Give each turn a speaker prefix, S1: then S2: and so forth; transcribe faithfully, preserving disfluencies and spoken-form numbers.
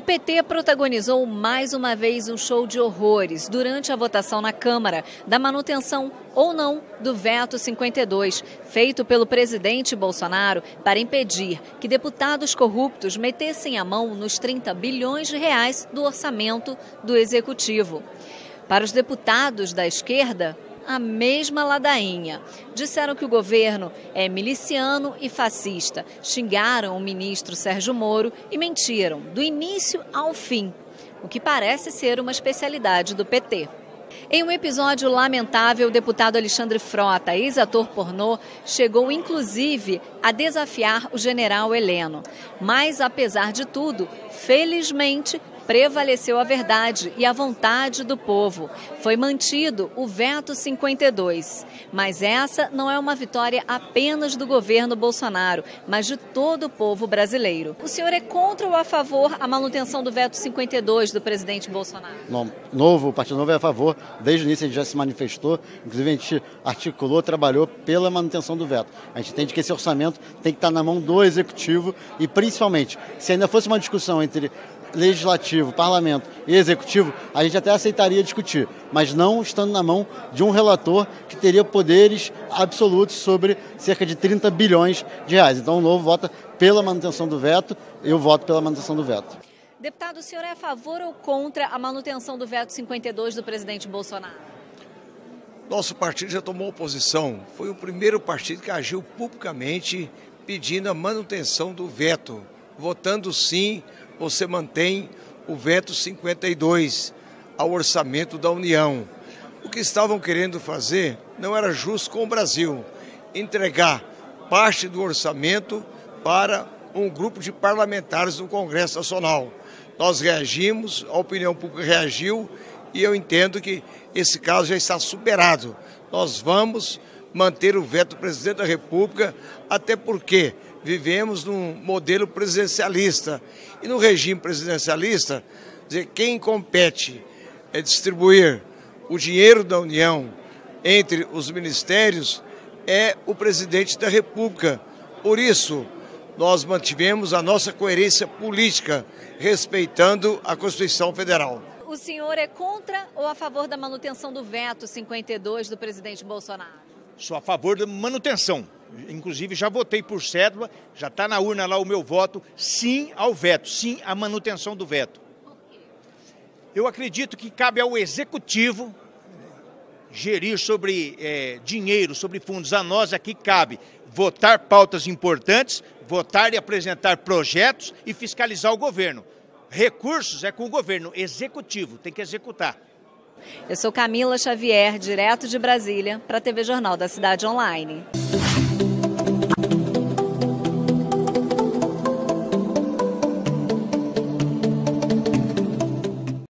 S1: P T protagonizou mais uma vez um show de horrores durante a votação na Câmara da manutenção ou não do veto cinquenta e dois, feito pelo presidente Bolsonaro para impedir que deputados corruptos metessem a mão nos trinta bilhões de reais do orçamento do Executivo. Para os deputados da esquerda, a mesma ladainha. Disseram que o governo é miliciano e fascista, xingaram o ministro Sérgio Moro e mentiram do início ao fim, o que parece ser uma especialidade do P T. Em um episódio lamentável, o deputado Alexandre Frota, ex-ator pornô, chegou inclusive a desafiar o general Heleno. Mas, apesar de tudo, felizmente, prevaleceu a verdade e a vontade do povo. Foi mantido o veto cinquenta e dois. Mas essa não é uma vitória apenas do governo Bolsonaro, mas de todo o povo brasileiro. O senhor é contra ou a favor a manutenção do veto cinquenta e dois do presidente Bolsonaro?
S2: Não, novo, o Partido Novo é a favor. Desde o início a gente já se manifestou. Inclusive a gente articulou, trabalhou pela manutenção do veto. A gente entende que esse orçamento tem que estar na mão do Executivo e, principalmente, se ainda fosse uma discussão entre Legislativo, Parlamento e Executivo, a gente até aceitaria discutir, mas não estando na mão de um relator que teria poderes absolutos sobre cerca de trinta bilhões de reais. Então o Novo vota pela manutenção do veto, eu voto pela manutenção do veto.
S1: Deputado, o senhor é a favor ou contra a manutenção do veto cinquenta e dois do presidente Bolsonaro?
S3: Nosso partido já tomou posição, foi o primeiro partido que agiu publicamente pedindo a manutenção do veto, votando sim. Você mantém o veto cinquenta e dois ao orçamento da União. O que estavam querendo fazer não era justo com o Brasil, entregar parte do orçamento para um grupo de parlamentares do Congresso Nacional. Nós reagimos, a opinião pública reagiu e eu entendo que esse caso já está superado. Nós vamos manter o veto do presidente da República, até porque vivemos num modelo presidencialista. E no regime presidencialista, dizer, quem compete é distribuir o dinheiro da União entre os ministérios é o presidente da República. Por isso, nós mantivemos a nossa coerência política, respeitando a Constituição Federal.
S1: O senhor é contra ou a favor da manutenção do veto cinquenta e dois do presidente Bolsonaro?
S4: Sou a favor da manutenção. Inclusive já votei por cédula, já está na urna lá o meu voto, sim ao veto, sim à manutenção do veto. Eu acredito que cabe ao Executivo gerir sobre é, dinheiro, sobre fundos. A nós aqui cabe votar pautas importantes, votar e apresentar projetos e fiscalizar o governo. Recursos é com o governo, Executivo tem que executar.
S1: Eu sou Camila Xavier, direto de Brasília, para a T V Jornal da Cidade Online.